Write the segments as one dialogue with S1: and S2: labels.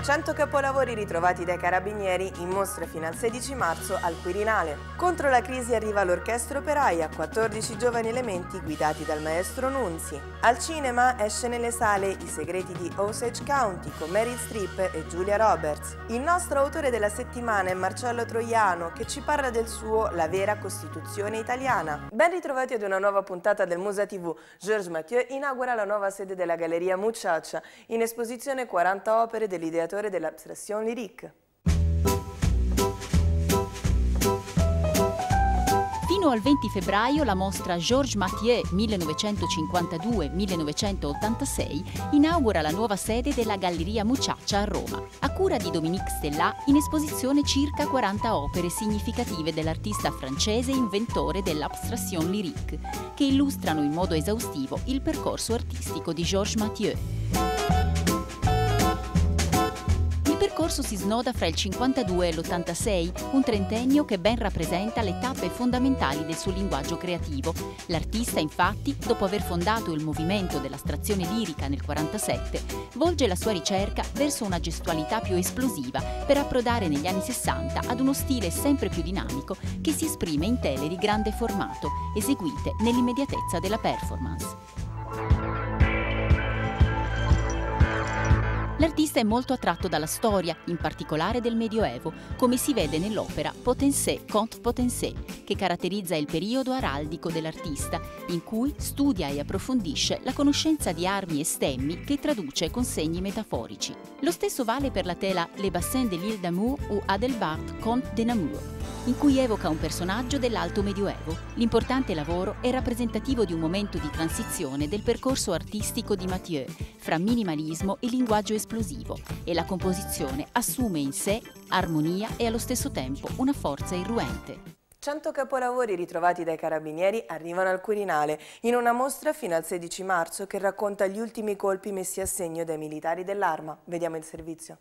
S1: 100 capolavori ritrovati dai carabinieri in mostra fino al 16 marzo al Quirinale. Contro la crisi arriva l'Orchestra Operaia, 14 giovani elementi guidati dal maestro Nunzi. Al cinema esce nelle sale I segreti di Osage County con Meryl Streep e Julia Roberts. Il nostro autore della settimana è Marcello Troiano, che ci parla del suo La vera Costituzione italiana. Ben ritrovati ad una nuova puntata del Musa TV. Georges Mathieu inaugura la nuova sede della Galleria Muchacha, in esposizione 40 opere dell'ideatore dell'abstraction lyrique.
S2: Fino al 20 febbraio la mostra Georges Mathieu 1952-1986 inaugura la nuova sede della Galleria Muchacha a Roma. A cura di Dominique Stellat, in esposizione circa 40 opere significative dell'artista francese inventore dell'abstraction lyrique, che illustrano in modo esaustivo il percorso artistico di Georges Mathieu. Il percorso si snoda fra il 52 e l'86, un trentennio che ben rappresenta le tappe fondamentali del suo linguaggio creativo. L'artista, infatti, dopo aver fondato il movimento dell'astrazione lirica nel 47, volge la sua ricerca verso una gestualità più esplosiva per approdare negli anni 60 ad uno stile sempre più dinamico che si esprime in tele di grande formato, eseguite nell'immediatezza della performance. L'artista è molto attratto dalla storia, in particolare del Medioevo, come si vede nell'opera Potencé contre Potencé, che caratterizza il periodo araldico dell'artista, in cui studia e approfondisce la conoscenza di armi e stemmi che traduce con segni metaforici. Lo stesso vale per la tela Les Bassins de l'Île d'Amour o Adelbert, Comte de Namur, in cui evoca un personaggio dell'Alto Medioevo. L'importante lavoro è rappresentativo di un momento di transizione del percorso artistico di Mathieu, fra minimalismo e linguaggio esplosivo, e la composizione assume in sé armonia e allo stesso tempo una forza irruente.
S1: 100 capolavori ritrovati dai carabinieri arrivano al Quirinale, in una mostra fino al 16 marzo che racconta gli ultimi colpi messi a segno dai militari dell'Arma. Vediamo il servizio.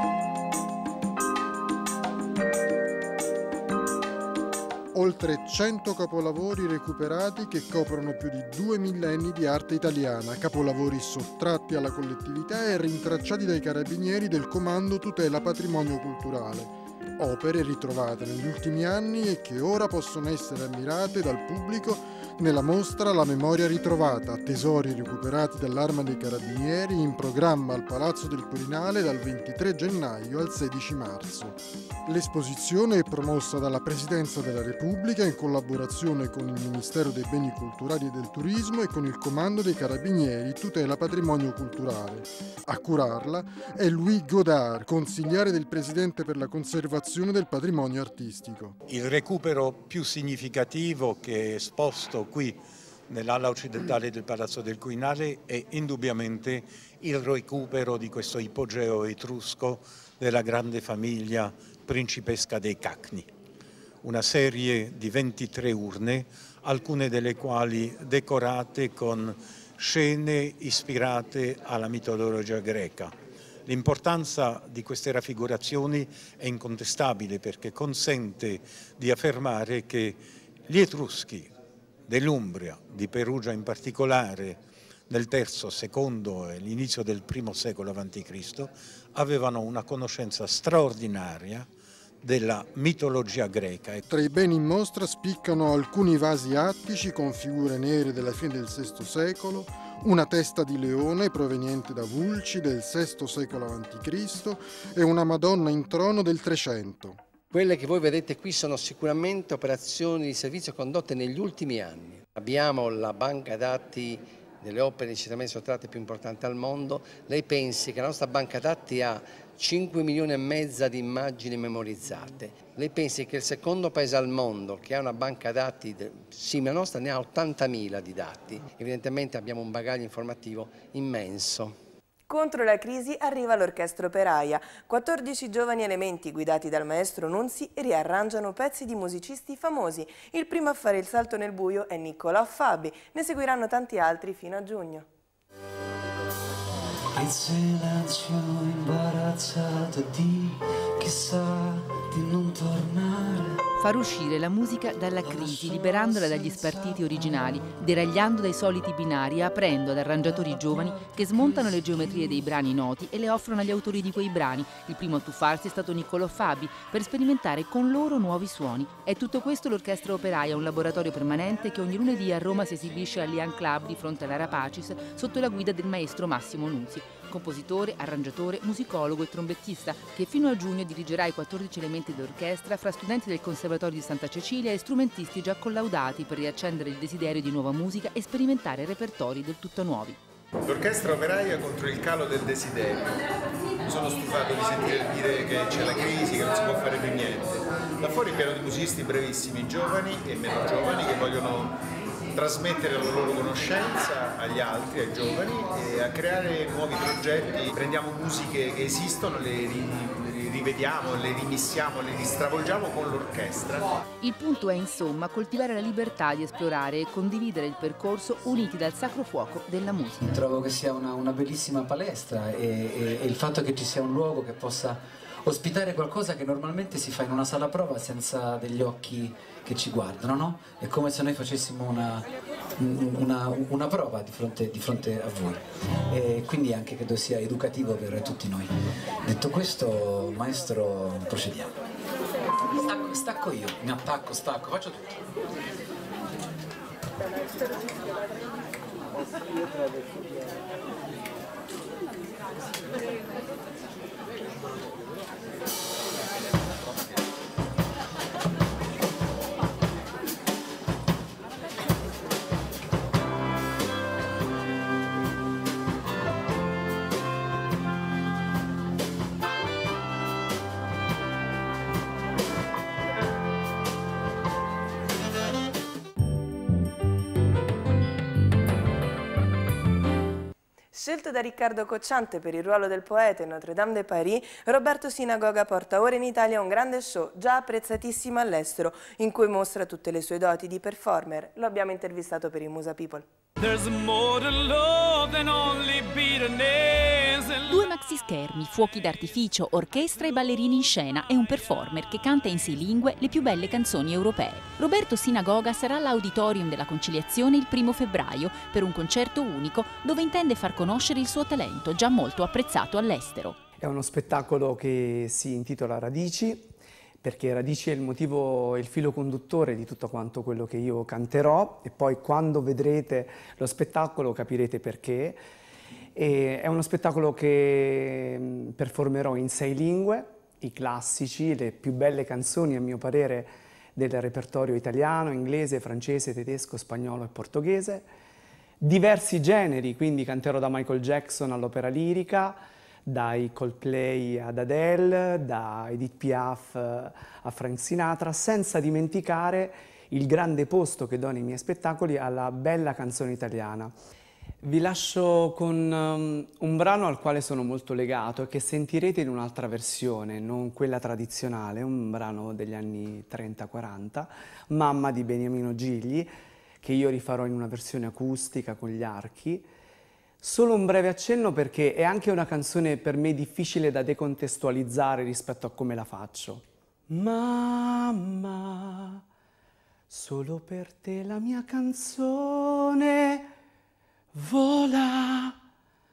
S3: Oltre 100 capolavori recuperati che coprono più di 2 millenni di arte italiana, capolavori sottratti alla collettività e rintracciati dai carabinieri del Comando Tutela Patrimonio Culturale. Opere ritrovate negli ultimi anni e che ora possono essere ammirate dal pubblico nella mostra La memoria ritrovata, tesori recuperati dall'Arma dei Carabinieri, in programma al Palazzo del Quirinale dal 23 gennaio al 16 marzo. L'esposizione è promossa dalla Presidenza della Repubblica in collaborazione con il Ministero dei Beni Culturali e del Turismo e con il Comando dei Carabinieri Tutela Patrimonio Culturale. A curarla è Louis Godard, consigliere del Presidente per la conservazione del patrimonio artistico.
S4: Il recupero più significativo che è esposto qui nell'ala occidentale del Palazzo del Quirinale è indubbiamente il recupero di questo ipogeo etrusco della grande famiglia principesca dei Cacni. Una serie di 23 urne, alcune delle quali decorate con scene ispirate alla mitologia greca. L'importanza di queste raffigurazioni è incontestabile perché consente di affermare che gli Etruschi dell'Umbria, di Perugia in particolare, nel III, secondo e l'inizio del I secolo a.C., avevano una conoscenza straordinaria della mitologia greca.
S3: Tra i beni in mostra spiccano alcuni vasi attici con figure nere della fine del VI secolo, una testa di leone proveniente da Vulci del VI secolo a.C. e una Madonna in trono del 300.
S5: Quelle che voi vedete qui sono sicuramente operazioni di servizio condotte negli ultimi anni. Abbiamo la banca dati delle opere decisamente sottratte più importante al mondo. Lei pensi che la nostra banca dati ha 5 milioni e mezza di immagini memorizzate. Lei pensi che il secondo paese al mondo che ha una banca dati simile alla nostra ne ha 80.000 di dati. Evidentemente abbiamo un bagaglio informativo immenso.
S1: Contro la crisi arriva l'Orchestra Operaia. 14 giovani elementi guidati dal maestro Nunzi riarrangiano pezzi di musicisti famosi. Il primo a fare il salto nel buio è Niccolò Fabi. Ne seguiranno tanti altri fino a giugno.
S6: Il silenzio imbarazzato di chi sa di non tornare. far uscire la musica dalla crisi, liberandola dagli spartiti originali, deragliando dai soliti binari e aprendo ad arrangiatori giovani che smontano le geometrie dei brani noti e le offrono agli autori di quei brani. Il primo a tuffarsi è stato Niccolò Fabi, per sperimentare con loro nuovi suoni. È tutto questo l'Orchestra Operaia, un laboratorio permanente che ogni lunedì a Roma si esibisce al Lian Club di fronte all'Ara Pacis sotto la guida del maestro Massimo Nunzi, compositore, arrangiatore, musicologo e trombettista, che fino a giugno dirigerà i 14 elementi d'orchestra fra studenti del Conservatorio di Santa Cecilia e strumentisti già collaudati per riaccendere il desiderio di nuova musica e sperimentare repertori del tutto nuovi.
S7: L'Orchestra Operaia contro il calo del desiderio. Mi sono stufato di sentire dire che c'è la crisi, che non si può fare più niente. Da fuori pieno di musicisti brevissimi, giovani e meno giovani, che vogliono trasmettere la loro conoscenza agli altri, ai giovani, e a creare nuovi progetti. Prendiamo musiche che esistono, le rivediamo, le rimissiamo, le ristravolgiamo con l'orchestra.
S6: Il punto è insomma coltivare la libertà di esplorare e condividere il percorso uniti dal sacro fuoco della musica.
S8: Trovo che sia una bellissima palestra e il fatto che ci sia un luogo che possa ospitare qualcosa che normalmente si fa in una sala prova senza degli occhi che ci guardano, no? È come se noi facessimo una prova di fronte a voi, e quindi anche credo sia educativo per tutti noi. Detto questo, maestro, procediamo. Stacco io, mi attacco, stacco, faccio tutto.
S1: Scelto da Riccardo Cocciante per il ruolo del poeta in Notre Dame de Paris, Roberto Sinagoga porta ora in Italia un grande show, già apprezzatissimo all'estero, in cui mostra tutte le sue doti di performer. Lo abbiamo intervistato per il Musa People.
S2: Due maxi schermi, fuochi d'artificio, orchestra e ballerini in scena e un performer che canta in 6 lingue le più belle canzoni europee. Roberto Sinagoga sarà all'Auditorium della Conciliazione il 1° febbraio per un concerto unico dove intende far conoscere il suo talento, già molto apprezzato all'estero.
S9: È uno spettacolo che si intitola Radici, perché Radici è il motivo, il filo conduttore di tutto quanto quello che io canterò, e poi quando vedrete lo spettacolo capirete perché. E è uno spettacolo che performerò in 6 lingue, i classici, le più belle canzoni a mio parere del repertorio italiano, inglese, francese, tedesco, spagnolo e portoghese, diversi generi, quindi canterò da Michael Jackson all'opera lirica, dai Coldplay ad Adele, da Edith Piaf a Frank Sinatra, senza dimenticare il grande posto che do nei miei spettacoli alla bella canzone italiana. Vi lascio con un brano al quale sono molto legato e che sentirete in un'altra versione, non quella tradizionale, un brano degli anni 30-40, Mamma di Beniamino Gigli, che io rifarò in una versione acustica con gli archi. Solo un breve accenno perché è anche una canzone per me difficile da decontestualizzare rispetto a come la faccio. Mamma, solo per te la mia canzone vola.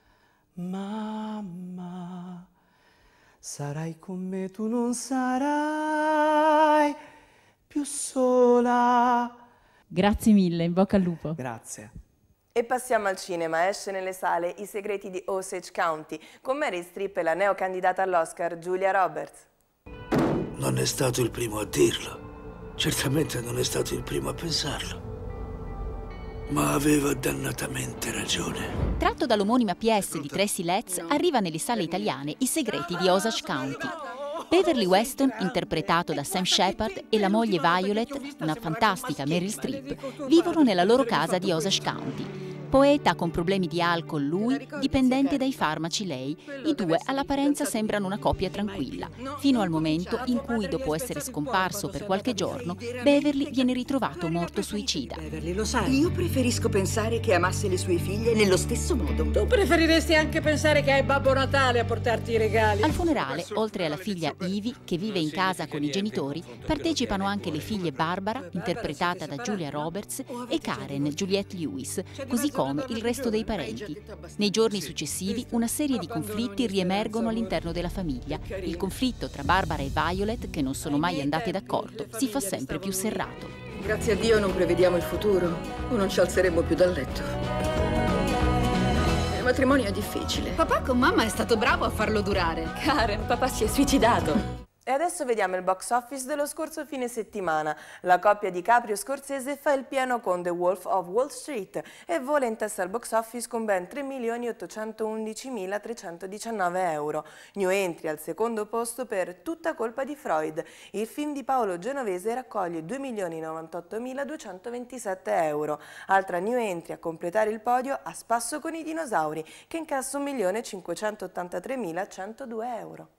S9: Mamma, sarai con me, tu non sarai più sola.
S2: Grazie mille, in bocca al lupo.
S9: Grazie.
S1: E passiamo al cinema. Esce nelle sale I segreti di Osage County con Meryl Streep e la neocandidata all'Oscar Julia Roberts.
S10: Non è stato il primo a dirlo, certamente non è stato il primo a pensarlo, ma aveva dannatamente ragione.
S2: Tratto dall'omonima PS di Tracy Letts, arriva nelle sale italiane I segreti di Osage County. Beverly Weston, interpretato da Sam Shepard, e la moglie Violet, una fantastica Meryl Streep, vivono nella loro casa di Osage County. Poeta con problemi di alcol lui, dipendente dai farmaci lei, i due all'apparenza sembrano una coppia tranquilla, fino al momento in cui, dopo essere scomparso per qualche giorno, Beverly viene ritrovato morto suicida.
S11: Beverly, lo sai, io preferisco pensare che amasse le sue figlie nello stesso modo.
S12: Tu preferiresti anche pensare che è Babbo Natale a portarti i regali.
S2: Al funerale, oltre alla figlia Ivy, che vive in casa con i genitori, partecipano anche le figlie Barbara, interpretata da Julia Roberts, e Karen, Juliette Lewis, così come il resto dei parenti. Nei giorni successivi una serie di conflitti riemergono all'interno della famiglia. Il conflitto tra Barbara e Violet, che non sono mai andate d'accordo, si fa sempre più serrato.
S11: Grazie a Dio non prevediamo il futuro o non ci alzeremo più dal letto. Il matrimonio è difficile.
S13: Papà con mamma è stato bravo a farlo durare.
S11: Karen, papà si è suicidato.
S1: E adesso vediamo il box office dello scorso fine settimana. La coppia DiCaprio-Scorsese fa il pieno con The Wolf of Wall Street e vola in testa al box office con ben 3.811.319 euro. New entry al secondo posto per Tutta colpa di Freud. Il film di Paolo Genovese raccoglie 2.098.227 euro. Altra new entry a completare il podio A spasso con i dinosauri, che incassa 1.583.102 euro.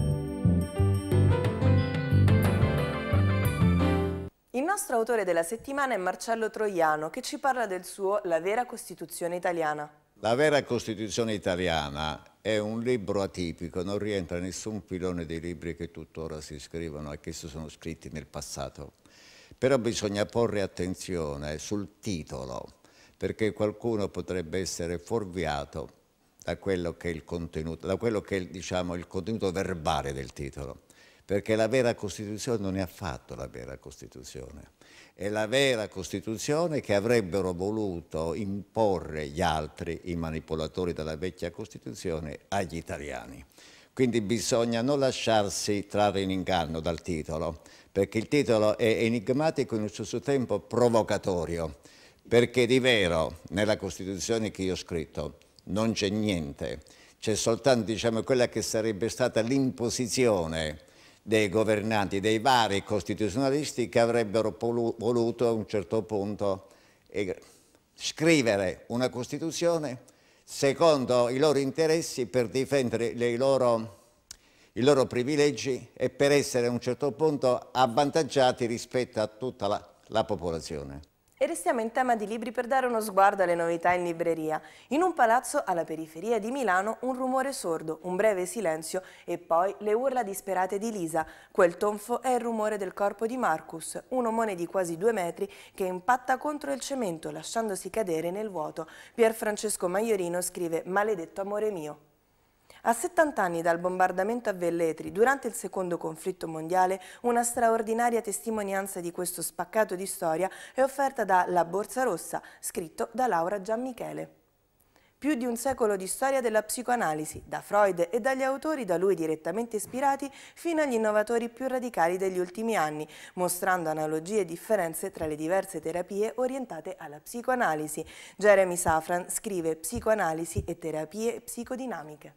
S1: Il nostro autore della settimana è Marcello Troiano, che ci parla del suo La vera Costituzione italiana.
S14: La vera Costituzione italiana è un libro atipico, non rientra in nessun filone dei libri che tuttora si scrivono e che si sono scritti nel passato. Però bisogna porre attenzione sul titolo, perché qualcuno potrebbe essere fuorviato da quello che è il contenuto, da quello che è, diciamo, il contenuto verbale del titolo. Perché la vera Costituzione non è affatto la vera Costituzione. È la vera Costituzione che avrebbero voluto imporre gli altri, i manipolatori della vecchia Costituzione, agli italiani. Quindi bisogna non lasciarsi trarre in inganno dal titolo, perché il titolo è enigmatico e allo stesso tempo provocatorio, perché di vero nella Costituzione che io ho scritto non c'è niente, c'è soltanto, diciamo, quella che sarebbe stata l'imposizione dei governanti, dei vari costituzionalisti che avrebbero voluto a un certo punto scrivere una Costituzione secondo i loro interessi per difendere i loro privilegi e per essere a un certo punto avvantaggiati rispetto a tutta la popolazione.
S1: E restiamo in tema di libri per dare uno sguardo alle novità in libreria. In un palazzo alla periferia di Milano un rumore sordo, un breve silenzio e poi le urla disperate di Lisa. Quel tonfo è il rumore del corpo di Marcus, un omone di quasi 2 metri che impatta contro il cemento lasciandosi cadere nel vuoto. Pier Francesco Maiorino scrive Maledetto amore mio. A 70 anni dal bombardamento a Velletri, durante il secondo conflitto mondiale, una straordinaria testimonianza di questo spaccato di storia è offerta da La Borsa Rossa, scritto da Laura Gianmichele. Più di un secolo di storia della psicoanalisi, da Freud e dagli autori da lui direttamente ispirati fino agli innovatori più radicali degli ultimi anni, mostrando analogie e differenze tra le diverse terapie orientate alla psicoanalisi. Jeremy Safran scrive Psicoanalisi e terapie psicodinamiche.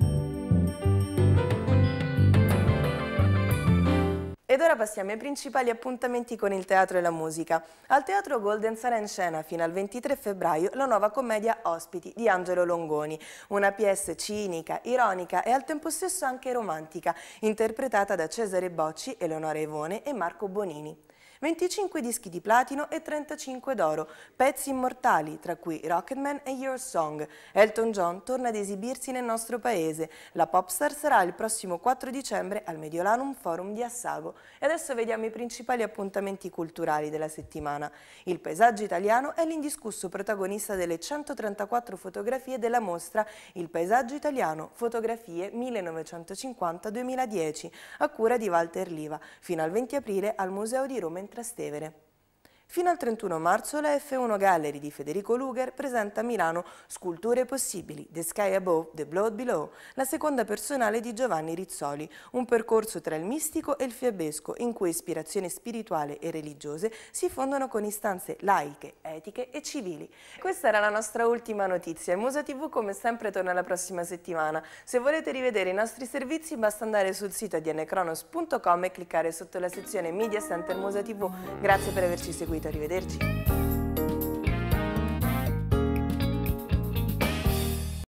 S1: Ed ora passiamo ai principali appuntamenti con il teatro e la musica. Al Teatro Golden sarà in scena fino al 23 febbraio la nuova commedia Ospiti di Angelo Longoni, una pièce cinica, ironica e al tempo stesso anche romantica, interpretata da Cesare Bocci, Eleonora Ivone e Marco Bonini. 25 dischi di platino e 35 d'oro, pezzi immortali, tra cui Rocketman e Your Song. Elton John torna ad esibirsi nel nostro paese. La popstar sarà il prossimo 4 dicembre al Mediolanum Forum di Assago. E adesso vediamo i principali appuntamenti culturali della settimana. Il paesaggio italiano è l'indiscusso protagonista delle 134 fotografie della mostra Il paesaggio italiano, fotografie 1950-2010, a cura di Walter Liva, fino al 20 aprile al Museo di Roma in Trastevere. Fino al 31 marzo la F1 Gallery di Federico Luger presenta a Milano Sculture possibili, The Sky Above, The Blood Below, la seconda personale di Giovanni Rizzoli, un percorso tra il mistico e il fiabesco in cui ispirazione spirituale e religiose si fondono con istanze laiche, etiche e civili. Questa era la nostra ultima notizia. Il Musa TV come sempre torna la prossima settimana. Se volete rivedere i nostri servizi basta andare sul sito dnkronos.com e cliccare sotto la sezione Media Center Musa TV. Grazie per averci seguito. Arrivederci.